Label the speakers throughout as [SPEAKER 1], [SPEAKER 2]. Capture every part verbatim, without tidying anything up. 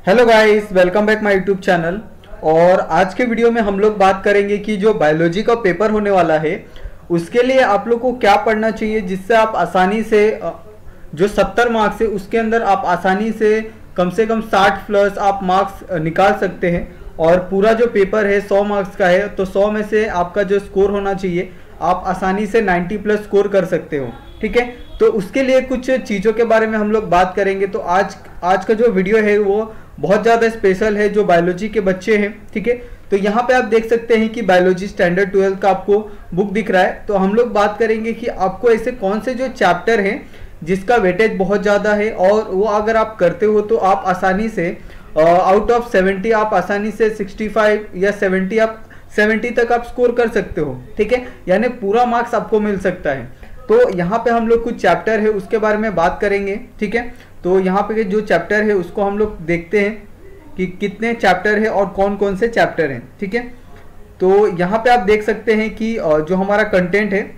[SPEAKER 1] Hello guys, welcome back my YouTube channel. और आज के वीडियो में हम लोग बात करेंगे कि जो बायोलॉजी का पेपर होने वाला है उसके लिए आप लोग को क्या पढ़ना चाहिए, जिससे आप आसानी से जो सत्तर मार्क्स है उसके अंदर आप आसानी से कम से कम साठ प्लस आप मार्क्स निकाल सकते हैं। और पूरा जो पेपर है सौ मार्क्स का है, तो सौ में से आपका जो स्कोर होना चाहिए आप आसानी से नब्बे प्लस स्कोर कर सकते हो। ठीक है, तो उसके लिए कुछ चीज़ों के बारे में हम लोग बात करेंगे। तो आज आज का जो वीडियो है वो बहुत ज़्यादा स्पेशल है जो बायोलॉजी के बच्चे हैं। ठीक है, तो यहाँ पे आप देख सकते हैं कि बायोलॉजी स्टैंडर्ड ट्वेल्थ का आपको बुक दिख रहा है। तो हम लोग बात करेंगे कि आपको ऐसे कौन से जो चैप्टर हैं जिसका वेटेज बहुत ज़्यादा है और वो अगर आप करते हो तो आप आसानी से आउट ऑफ सेवेंटी आप आसानी से सिक्सटी फाइव या सेवेंटी आप सेवेंटी तक आप स्कोर कर सकते हो। ठीक है, यानी पूरा मार्क्स आपको मिल सकता है। तो यहाँ पे हम लोग कुछ चैप्टर है उसके बारे में बात करेंगे। ठीक है, तो यहाँ पे जो चैप्टर है उसको हम लोग देखते हैं कि कितने चैप्टर है और कौन कौन से चैप्टर हैं। ठीक है, तो यहाँ पे आप देख सकते हैं कि जो हमारा कंटेंट है,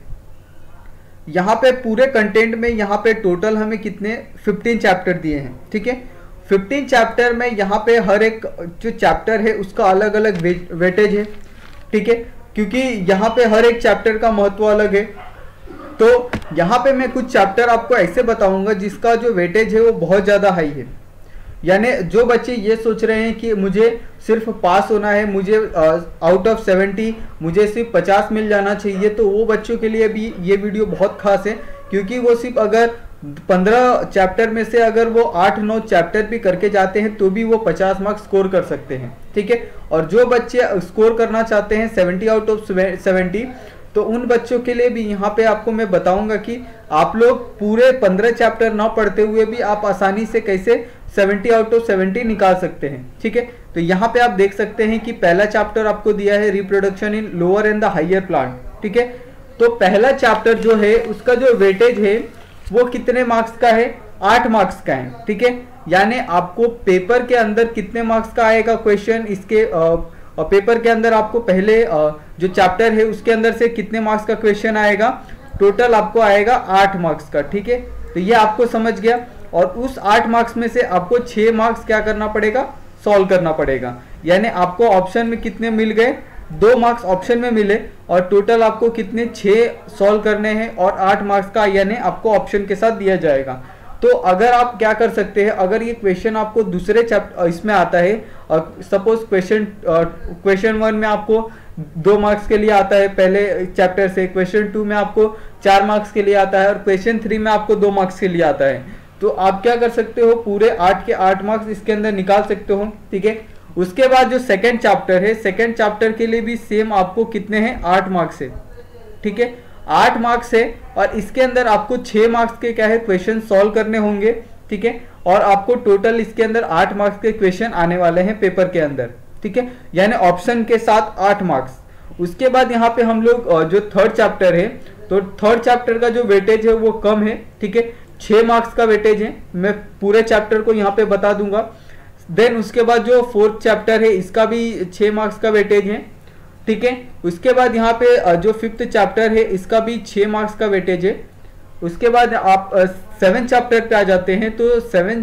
[SPEAKER 1] यहाँ पे पूरे कंटेंट में यहाँ पे टोटल हमें कितने फिफ्टीन चैप्टर दिए हैं। ठीक है, फिफ्टीन चैप्टर में यहाँ पे हर एक जो चैप्टर है उसका अलग अलग वेटेज है। ठीक है, क्योंकि यहाँ पे हर एक चैप्टर का महत्व अलग है। तो यहाँ पे मैं कुछ चैप्टर आपको ऐसे बताऊंगा जिसका जो वेटेज है वो बहुत ज़्यादा हाई है। यानी जो बच्चे ये सोच रहे हैं कि मुझे सिर्फ पास होना है, मुझे आउट ऑफ सेवेंटी मुझे सिर्फ पचास मिल जाना चाहिए, तो वो बच्चों के लिए भी ये वीडियो बहुत खास है। क्योंकि वो सिर्फ अगर पंद्रह चैप्टर में से अगर वो आठ नौ चैप्टर भी करके जाते हैं तो भी वो पचास मार्क्स स्कोर कर सकते हैं। ठीक है, और जो बच्चे स्कोर करना चाहते हैं सेवेंटी आउट ऑफ सेवेंटी, तो उन बच्चों के लिए भी यहाँ पे आपको मैं बताऊंगा कि आप लोग पूरे पंद्रह चैप्टर ना पढ़ते हुए भी आप आसानी से कैसे सेवेंटी आउट ऑफ सेवेंटी निकाल सकते हैं। ठीक है, तो यहाँ पे आप देख सकते हैं कि पहला चैप्टर आपको दिया है reproduction in lower and the higher plant. ठीक है, तो पहला चैप्टर जो है उसका जो वेटेज है वो कितने मार्क्स का है? आठ मार्क्स का है। ठीक है, यानी आपको पेपर के अंदर कितने मार्क्स का आएगा क्वेश्चन, इसके आ, और पेपर के अंदर आपको पहले जो चैप्टर है उसके अंदर से कितने मार्क्स का क्वेश्चन आएगा, टोटल आपको आएगा आठ मार्क्स का। ठीक है, तो ये आपको समझ गया। और उस आठ मार्क्स में से आपको छः मार्क्स क्या करना पड़ेगा? सॉल्व करना पड़ेगा। यानी आपको ऑप्शन में कितने मिल गए? दो मार्क्स ऑप्शन में मिले और टोटल आपको कितने? छः सॉल्व करने हैं और आठ मार्क्स का यानी आपको ऑप्शन के साथ दिया जाएगा। तो अगर आप क्या कर सकते हैं, अगर ये क्वेश्चन आपको दूसरे चैप्टर इसमें आता है और सपोज क्वेश्चन क्वेश्चन वन में आपको दो मार्क्स के लिए आता है पहले चैप्टर से, क्वेश्चन टू में आपको चार मार्क्स के लिए आता है और क्वेश्चन थ्री में आपको दो मार्क्स के लिए आता है, तो आप क्या कर सकते हो? पूरे आठ के आठ मार्क्स इसके अंदर निकाल सकते हो। ठीक है, उसके बाद जो सेकेंड चैप्टर है, सेकेंड चैप्टर के लिए भी सेम आपको कितने हैं? आठ मार्क्स है। ठीक है, आठ मार्क्स है और इसके अंदर आपको छः मार्क्स के क्या है क्वेश्चन सॉल्व करने होंगे। ठीक है, और आपको टोटल इसके अंदर आठ मार्क्स के क्वेश्चन आने वाले हैं पेपर के अंदर। ठीक है, यानी ऑप्शन के साथ आठ मार्क्स। उसके बाद यहाँ पे हम लोग जो थर्ड चैप्टर है, तो थर्ड चैप्टर का जो वेटेज है वो कम है। ठीक है, छः मार्क्स का वेटेज है। मैं पूरे चैप्टर को यहाँ पे बता दूंगा। देन उसके बाद जो फोर्थ चैप्टर है इसका भी छः मार्क्स का वेटेज है। ठीक है, उसके बाद यहाँ पे जो फिफ्थ चैप्टर है इसका भी छः मार्क्स का वेटेज है। उसके बाद आप सेवन चैप्टर पे आ जाते हैं, तो सेवन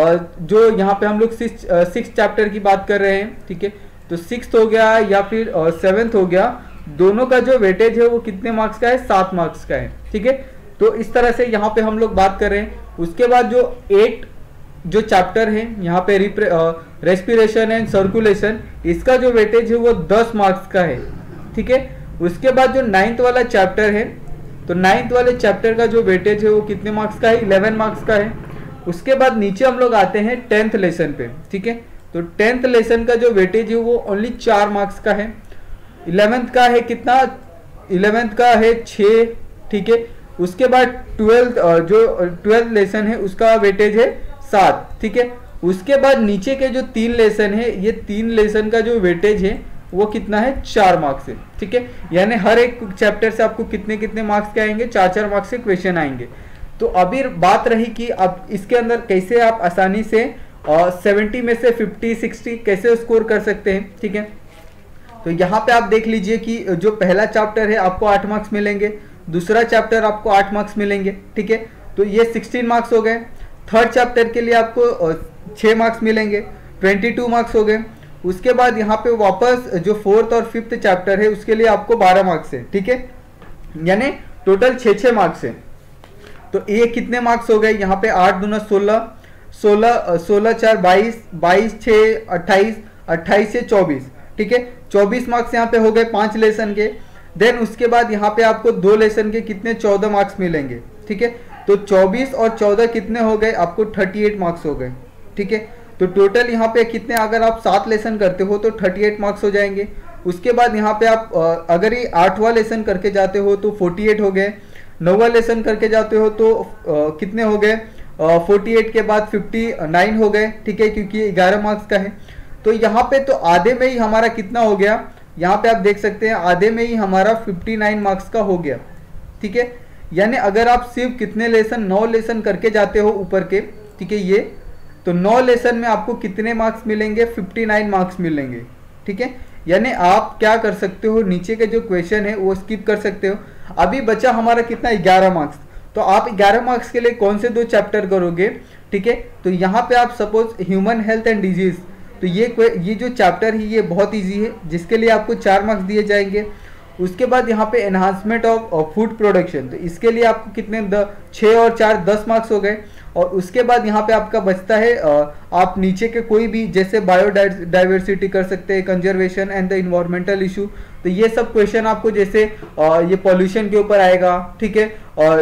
[SPEAKER 1] जो यहाँ पे हम लोग सिक्स सिक्स चैप्टर की बात कर रहे हैं। ठीक है, तो सिक्स हो गया या फिर सेवेंथ हो गया, दोनों का जो वेटेज है वो कितने मार्क्स का है? सात मार्क्स का है। ठीक है, तो इस तरह से यहाँ पे हम लोग बात कर रहे हैं। उसके बाद जो एट जो चैप्टर है यहाँ पे रेस्पिरेशन एंड सर्कुलेशन, इसका जो वेटेज है वो दस मार्क्स का है। ठीक है, उसके बाद जो नाइन्थ वाला चैप्टर है, तो नाइन्थ वाले चैप्टर का जो वेटेज है वो कितने मार्क्स का है? इलेवन मार्क्स का है। उसके बाद नीचे हम लोग आते हैं टेंथ लेसन पे। ठीक है, तो टेंथ लेसन का जो वेटेज है वो ओनली चार मार्क्स का है। इलेवेंथ का है कितना? इलेवेंथ का है छः। ठीक है, उसके बाद ट्वेल्थ जो ट्वेल्थ लेसन है उसका वेटेज है सात। ठीक है, उसके बाद नीचे के जो तीन लेसन है, ये तीन लेसन का जो वेटेज है वो कितना है? चार मार्क्स है। ठीक है, यानी हर एक चैप्टर से आपको कितने कितने मार्क्स के आएंगे? चार चार मार्क्स के क्वेश्चन आएंगे। तो अभी बात रही कि अब इसके अंदर कैसे आप आसानी से सेवेंटी में से फिफ्टी सिक्सटी कैसे स्कोर कर सकते हैं। ठीक है, तो यहाँ पे आप देख लीजिए कि जो पहला चैप्टर है आपको आठ मार्क्स मिलेंगे, दूसरा चैप्टर आपको आठ मार्क्स मिलेंगे। ठीक है, तो ये सिक्सटीन मार्क्स हो गए। थर्ड चैप्टर के लिए आपको छः मार्क्स मिलेंगे, ट्वेंटी टू मार्क्स हो गए। उसके बाद यहाँ पे वापस जो फोर्थ और फिफ्थ चैप्टर है उसके लिए आपको बारह मार्क्स है, ठीक है, यानी टोटल छः छः मार्क्स है। तो ये कितने मार्क्स हो गए, यहाँ पे आठ दूना सोलह, सोलह सोलह चार बाईस, बाईस छः अट्ठाईस, अट्ठाईस से चौबीस, ठीक है, चौबीस मार्क्स यहाँ पे हो गए पांच लेसन के। देन उसके बाद यहाँ पे आपको दो लेसन के कितने चौदह मार्क्स मिलेंगे, ठीक है। तो चौबीस और चौदह कितने हो गए, आपको अड़तीस मार्क्स हो गए, ठीक है। तो टोटल यहाँ पे कितने, अगर आप सात लेसन करते हो तो अड़तीस मार्क्स हो जाएंगे। उसके बाद यहाँ पे आप अगर ये आठवां लेसन करके जाते हो तो अड़तालीस हो गए, नौवां लेसन करके जाते हो तो आ, कितने हो गए, अड़तालीस के बाद उनसठ हो गए, ठीक है, क्योंकि ग्यारह मार्क्स का है। तो यहाँ पे तो आधे में ही हमारा कितना हो गया, यहाँ पे आप देख सकते हैं आधे में ही हमारा उनसठ मार्क्स का हो गया, ठीक है। यानी अगर आप सिर्फ कितने लेसन, नौ लेसन करके जाते हो ऊपर के, ठीक है, ये तो नौ लेसन में आपको कितने मार्क्स मिलेंगे, उनसठ मार्क्स मिलेंगे, ठीक है। यानी आप क्या कर सकते हो, नीचे के जो क्वेश्चन है वो स्किप कर सकते हो। अभी बचा हमारा कितना, ग्यारह मार्क्स। तो आप ग्यारह मार्क्स के लिए कौन से दो चैप्टर करोगे, ठीक है। तो यहाँ पे आप suppose human health and disease, तो ये ये जो चैप्टर है ये बहुत इजी है, जिसके लिए आपको चार मार्क्स दिए जाएंगे। उसके बाद यहाँ पे एनहांसमेंट ऑफ फूड प्रोडक्शन, तो इसके लिए आपको कितने, द छः और चार दस मार्क्स हो गए। और उसके बाद यहाँ पे आपका बचता है आप नीचे के कोई भी, जैसे बायोडाइवर्सिटी कर सकते हैं, conservation and the environmental issue, तो ये सब क्वेश्चन आपको जैसे ये पॉल्यूशन के ऊपर आएगा, ठीक है,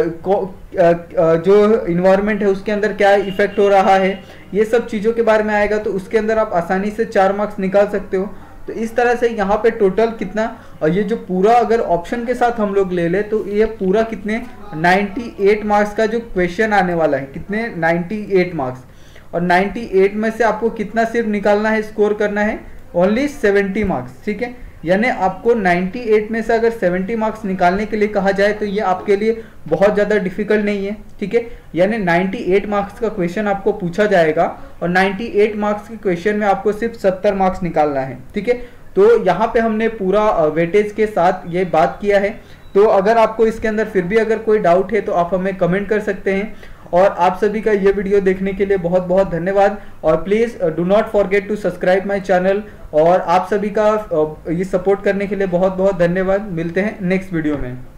[SPEAKER 1] और जो इन्वायरमेंट है उसके अंदर क्या इफेक्ट हो रहा है, ये सब चीज़ों के बारे में आएगा। तो उसके अंदर आप आसानी से चार मार्क्स निकाल सकते हो। तो इस तरह से यहाँ पे टोटल कितना, और ये जो पूरा अगर ऑप्शन के साथ हम लोग ले ले तो ये पूरा कितने अट्ठानवे मार्क्स का जो क्वेश्चन आने वाला है, कितने अट्ठानवे मार्क्स। और अट्ठानवे में से आपको कितना सिर्फ निकालना है, स्कोर करना है ओनली सत्तर मार्क्स, ठीक है। यानी आपको अट्ठानवे में से अगर सत्तर मार्क्स निकालने के लिए कहा जाए तो ये आपके लिए बहुत ज़्यादा डिफिकल्ट नहीं है, ठीक है। यानी अट्ठानवे मार्क्स का क्वेश्चन आपको पूछा जाएगा और अट्ठानवे मार्क्स के क्वेश्चन में आपको सिर्फ सत्तर मार्क्स निकालना है, ठीक है। तो यहाँ पे हमने पूरा वेटेज के साथ ये बात किया है। तो अगर आपको इसके अंदर फिर भी अगर कोई डाउट है तो आप हमें कमेंट कर सकते हैं। और आप सभी का ये वीडियो देखने के लिए बहुत बहुत धन्यवाद। और please do not forget to subscribe my channel. और आप सभी का ये सपोर्ट करने के लिए बहुत बहुत धन्यवाद। मिलते हैं नेक्स्ट वीडियो में।